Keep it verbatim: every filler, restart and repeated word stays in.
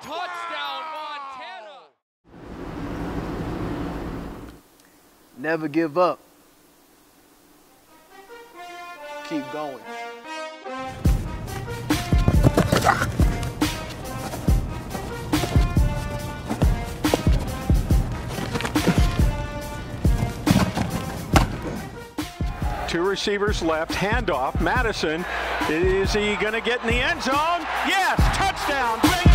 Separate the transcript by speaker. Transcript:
Speaker 1: Touchdown, Montana!
Speaker 2: Never give up. Keep going.
Speaker 3: Two receivers left, handoff. Madison, is he going to get in the end zone? Yes, touchdown.